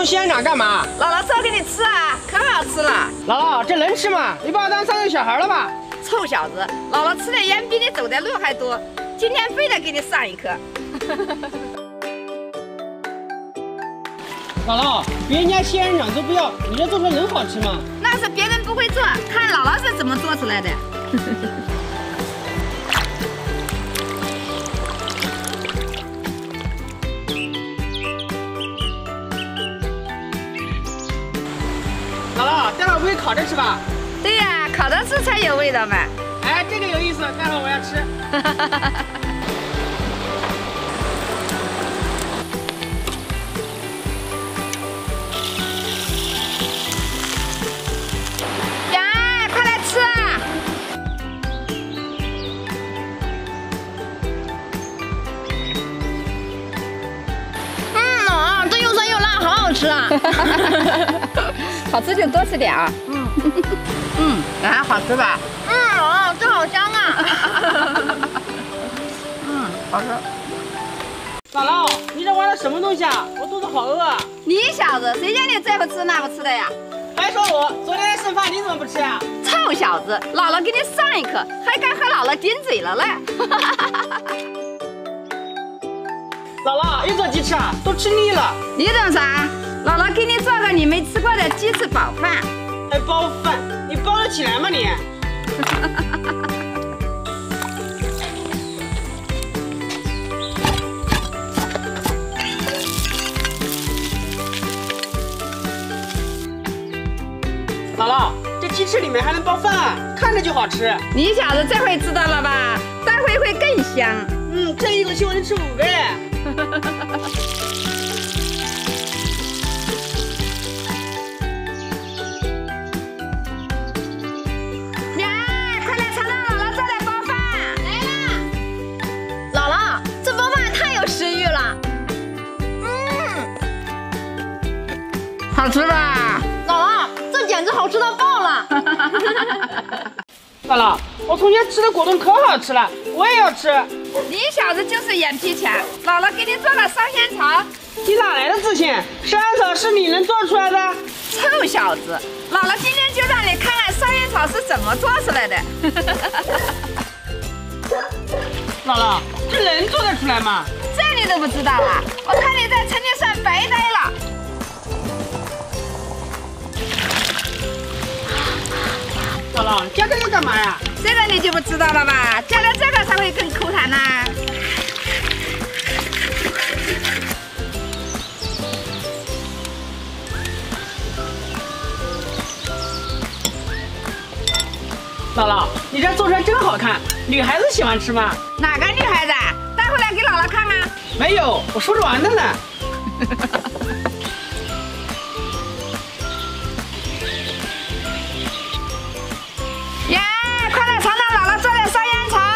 仙人掌干嘛？ 姥姥做给你吃啊，可好吃了。 姥姥，这能吃吗？你把我当3岁小孩了吧？ 臭小子，姥姥吃的盐比你走的路还多，今天非得给你上一课。 姥姥，别人家仙人掌都不要，你这做出来能好吃吗？ 那是别人不会做，看姥姥是怎么做出来的。 姥姥，待会儿不会烤着吃吧？ 对呀，烤着吃才有味道嘛。 哎，这个有意思，待会儿我要吃。 呀，快来吃啊！ 这又酸又辣，好好吃啊！ 好吃就多吃点啊。还好吃吧？ 这好香啊！ 好吃。 姥姥，你这玩的什么东西啊？我肚子好饿啊！ 你小子，谁叫你这不吃那不吃的呀？ 还说我昨天的剩饭你怎么不吃呀？ 臭小子，姥姥给你上一课，还敢和姥姥顶嘴了嘞！ 姥姥，又做鸡翅啊？都吃腻了。 你等啥？姥姥给你做个你没吃过的鸡翅饱饭。 还包饭？你包得起来吗你？姥姥，这鸡翅里面还能包饭啊，看着就好吃。 你小子这回知道了吧？待会会更香。 这一口气我能吃5个耶！ 呀，快来尝尝姥姥做的包饭！ 来啦！姥姥，这包饭太有食欲了。 好吃吧？ 姥姥，这简直好吃到爆了！ 姥姥，我从前吃的果冻可好吃了，我也要吃。 你小子就是眼皮浅，姥姥给你做了烧仙草。 你哪来的自信？烧仙草是你能做出来的？ 臭小子，姥姥今天就让你看看烧仙草是怎么做出来的。 姥姥，这能做得出来吗？ 这你都不知道啊？我看你在成绩上白呆了。 姥姥，加这个干嘛呀？ 这个你就不知道了吧？加了这个才会更口弹呐。 姥姥，你这做出来真好看，女孩子喜欢吃吗？ 哪个女孩子？带回来给姥姥看啊。 没有，我说着玩的呢。 呀，快来尝尝姥姥做的烧烟草。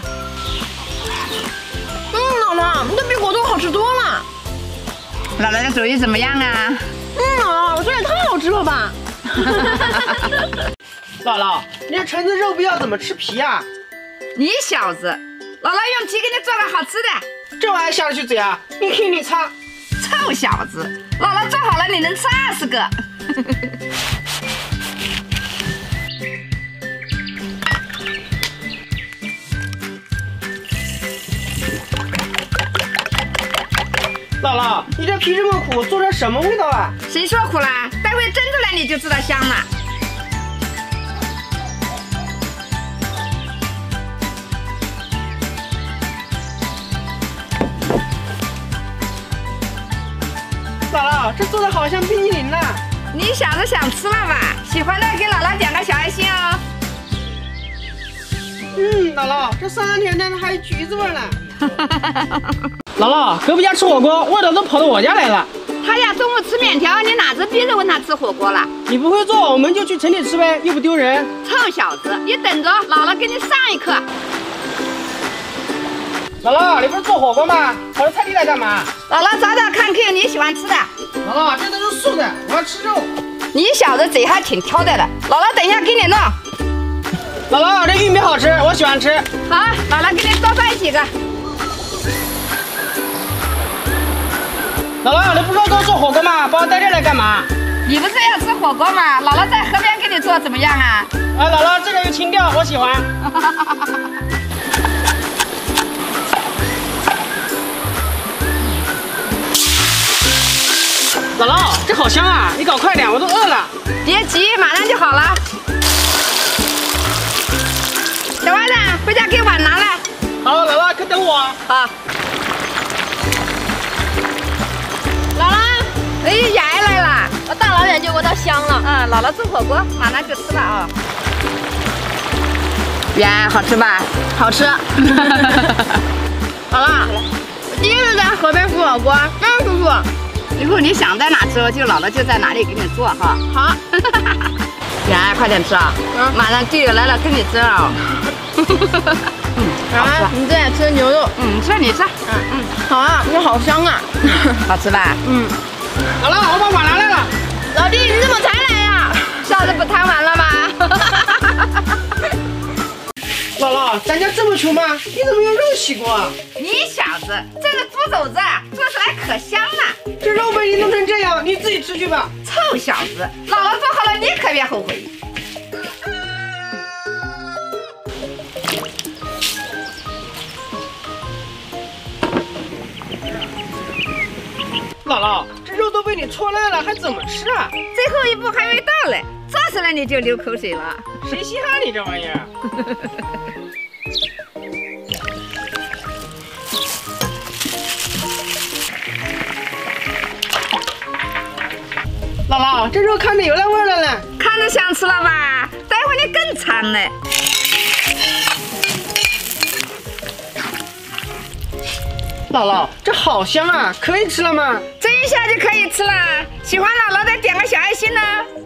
姥姥，这比果冻好吃多了。 姥姥的主意怎么样啊？ 姥姥，这也太好吃了吧！ 姥姥，你这橙子肉不要怎么吃皮啊？ 你小子，姥姥用皮给你做个好吃的。 这玩意下得去嘴啊？你听你擦。 臭小子，姥姥做好了你能吃20个。 姥姥，你这皮这么苦，做成什么味道啊？ 谁说苦啦？待会蒸出来你就知道香了。 姥姥，这做的好像冰淇淋呢。 你小子想吃了吧？喜欢的给姥姥点个小爱心哦。 姥姥，这酸甜的还有橘子味呢。姥姥，隔壁家吃火锅，味道都跑到我家来了。 他家中午吃面条，你哪只逼着问他吃火锅了？ 你不会做，我们就去城里吃呗，又不丢人。 臭小子，你等着，姥姥给你上一课。 姥姥，你不是做火锅吗？跑到菜地来干嘛？ 姥姥找找看有你喜欢吃的。 姥姥，这都是素的，我要吃肉。 你小子嘴还挺挑的了，姥姥等一下给你弄。 姥姥，这玉米好吃，我喜欢吃。 好，姥姥给你多掰几个。 姥姥，你不是说给我做火锅吗？把我带这来干嘛？ 干嘛？ 你不是要吃火锅吗？姥姥在河边给你做怎么样啊？ 姥姥，这个有情调，我喜欢。姥姥，这好香啊！你搞快点，我都饿了。 别急，马上就好了。小歪蛋，回家给碗拿来。 好，姥姥可等我。 好。 姥姥， 哎，爷来了。 我大老远就闻到香了。 嗯，姥姥做火锅，马上就吃了啊。爷，好吃吧？ 好吃。姥姥，我第一次在河边吃火锅，真舒服。 以后你想在哪吃，就姥姥就在哪里给你做哈。 好。 爷，快点吃啊！马上弟弟来了，跟你争啊。 啊，你这也吃牛肉？ 吃你吃。 好啊，这好香啊。 好吃吧？ 姥姥，我把碗拿来了。 老弟，你怎么才来呀？ 下次不贪玩了吗？ 姥姥，咱家这么穷吗？你怎么用肉洗锅啊？ 你小子，这个猪肘子啊，做出来可香了。 这肉被你弄成这样，你自己吃去吧。 臭小子，姥姥做好了，你可别后悔。 姥姥，这肉都被你搓烂了，还怎么吃啊？ 最后一步还没到嘞，做出来你就流口水了。 谁稀罕你这玩意儿？姥姥，这肉看着有那味儿了呢， 看着想吃了吧？待会儿你更馋嘞。 姥姥，这好香啊，可以吃了吗？ 这一下就可以吃了。喜欢姥姥再点个小爱心呢。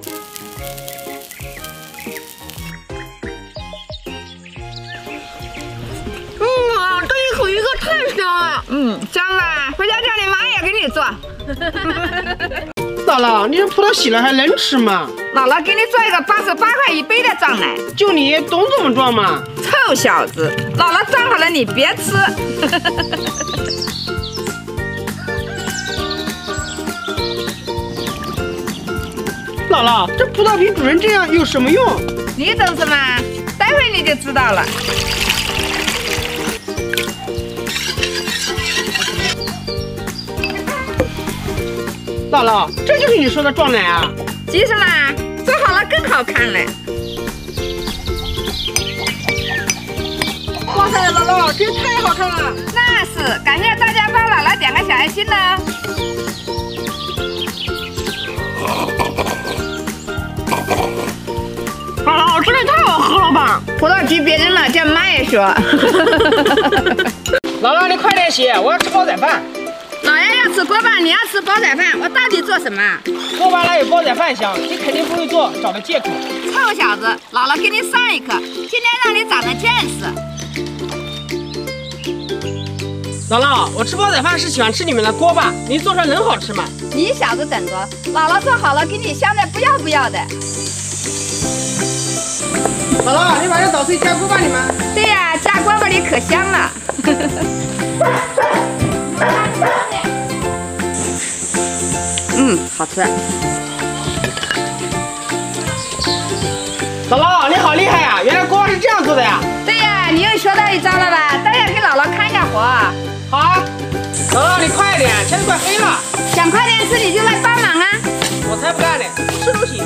这一口一个太香了。 香吧？回家叫你妈也给你做。 姥姥，你这葡萄洗了还能吃吗？ 姥姥给你做一个88块一杯的撞奶。 就你懂怎么撞吗？ 臭小子，姥姥撞好了你别吃。 姥姥，这葡萄皮煮成这样有什么用？ 你懂什么？待会你就知道了。 姥姥，这就是你说的撞奶啊？ 急什么？做好了更好看嘞。 哇塞，姥姥，这也太好看了！ 那是，感谢大家帮姥姥点个小爱心呢。 姥姥，这也太好喝了吧！ 葡萄皮别扔了，叫妈也说。 姥姥，你快点洗，我要吃煲仔饭。 老爷要吃锅巴，你要吃煲仔饭，我到底做什么？ 锅巴哪有煲仔饭香？你肯定不会做，找个借口。 臭小子，姥姥给你上一课，今天让你长得见识。 姥姥，我吃煲仔饭是喜欢吃你们的锅巴，你做出来能好吃吗？ 你小子等着，姥姥做好了给你香的不要不要的。 姥姥，你把这捣碎加锅巴里吗？ 对呀，加锅巴里可香了。好吃。 姥姥，你好厉害呀！原来锅巴是这样做的呀。 对呀，你又学到一招了吧？待会给姥姥看一下活。 好啊，姥姥你快点，天都快黑了。 想快点吃你就来帮忙啊！ 我才不干呢，不吃都行。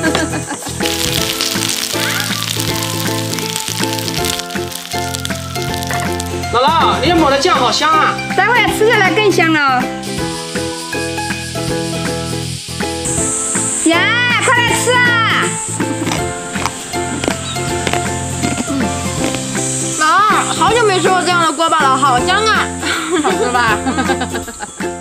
姥姥，你抹的酱好香啊！ 待会吃起来更香哦。呀，快来吃啊！ 姥姥，好久没吃过这样的锅巴了，好香啊！ 好吃吧？